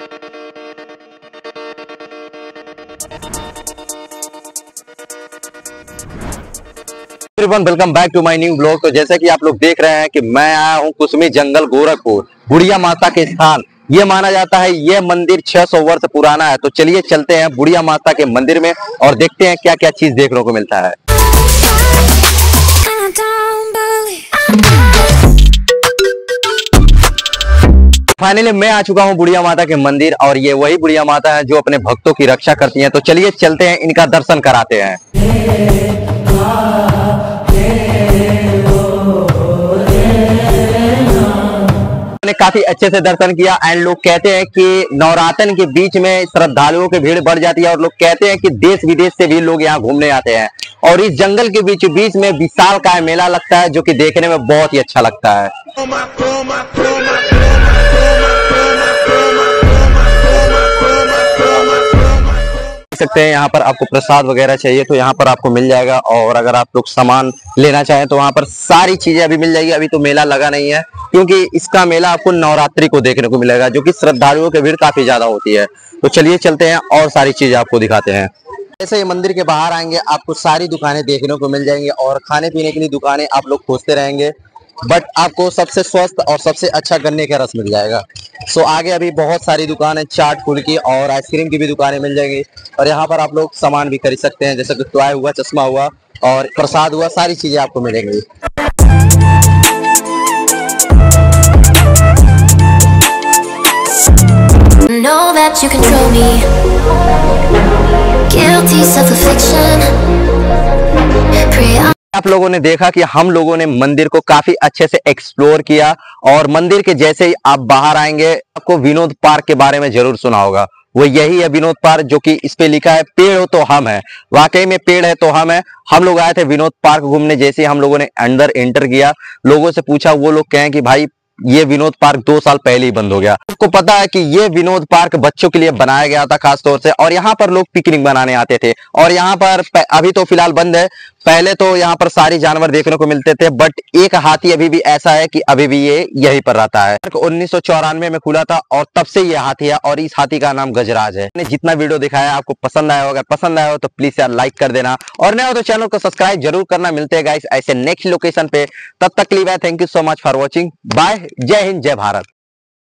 Everyone, welcome back to my new blog. तो जैसे कि आप लोग देख रहे हैं कि मैं आया हूं कुसमी जंगल गोरखपुर, बुढ़िया माता के स्थान। ये माना जाता है ये मंदिर 600 वर्ष पुराना है। तो चलिए चलते हैं बुढ़िया माता के मंदिर में और देखते हैं क्या क्या चीज देखने को मिलता है। फाइनली मैं आ चुका हूं बुढ़िया माता के मंदिर और ये वही बुढ़िया माता है जो अपने भक्तों की रक्षा करती हैं। तो चलिए चलते हैं, इनका दर्शन कराते हैं। मैंने काफी अच्छे से दर्शन किया एंड लोग कहते हैं कि नवरात्र के बीच में श्रद्धालुओं की भीड़ बढ़ जाती है और लोग कहते हैं कि देश विदेश से भी लोग यहाँ घूमने आते हैं। और इस जंगल के बीच बीच में विशालकाय मेला लगता है जो कि देखने में बहुत ही अच्छा लगता है। सकते हैं यहाँ पर आपको प्रसाद वगैरह चाहिए तो यहाँ पर आपको मिल जाएगा। और अगर आप लोग सामान लेना चाहें तो वहाँ पर सारी चीजें अभी मिल जाएगी। अभी तो मेला लगा नहीं है क्योंकि इसका मेला आपको नवरात्रि को देखने को मिलेगा जो कि श्रद्धालुओं की भीड़ काफी ज्यादा होती है। तो चलिए चलते हैं और सारी चीजें आपको दिखाते हैं। जैसे ये मंदिर के बाहर आएंगे आपको सारी दुकानें देखने को मिल जाएंगी और खाने पीने के लिए दुकानें आप लोग खोजते रहेंगे, बट आपको सबसे स्वस्थ और सबसे अच्छा गन्ने का रस मिल जाएगा। सो आगे अभी बहुत सारी दुकान है, चाट फूल की और आइसक्रीम की भी दुकानें मिल जाएंगी। और यहाँ पर आप लोग सामान भी खरीद सकते हैं, जैसे कि टॉय हुआ, चश्मा हुआ और प्रसाद हुआ, सारी चीजें आपको मिलेंगी। Know that you control me. Guilty self-affliction. आप लोगों ने देखा कि हम लोगों ने मंदिर को काफी अच्छे से एक्सप्लोर किया और मंदिर के जैसे ही आप बाहर आएंगे आपको विनोद पार्क के बारे में जरूर सुना होगा। वो यही है विनोद पार्क, जो कि इस पे लिखा है पेड़ हो तो हम है। वाकई में पेड़ है तो हम है। हम लोग आए थे विनोद पार्क घूमने। जैसे हम लोगों ने अंदर एंटर किया, लोगों से पूछा, वो लोग कहें कि भाई ये विनोद पार्क 2 साल पहले ही बंद हो गया। आपको पता है कि ये विनोद पार्क बच्चों के लिए बनाया गया था खास तौर से, और यहाँ पर लोग पिकनिक बनाने आते थे। और यहाँ पर अभी तो फिलहाल बंद है, पहले तो यहाँ पर सारी जानवर देखने को मिलते थे, बट एक हाथी अभी भी ऐसा है कि अभी भी ये यहीं पर रहता है। 1994 में खुला था और तब से ये हाथी है और इस हाथी का नाम गजराज है। मैंने जितना वीडियो दिखाया आपको पसंद आया हो, अगर पसंद आया हो तो प्लीज यार लाइक कर देना और नया हो तो चैनल को सब्सक्राइब जरूर करना। मिलते हैं गाइस ऐसे नेक्स्ट लोकेशन पे, तब तक के लिए thank you so much for watching. Bye, जय हिंद, जय भारत।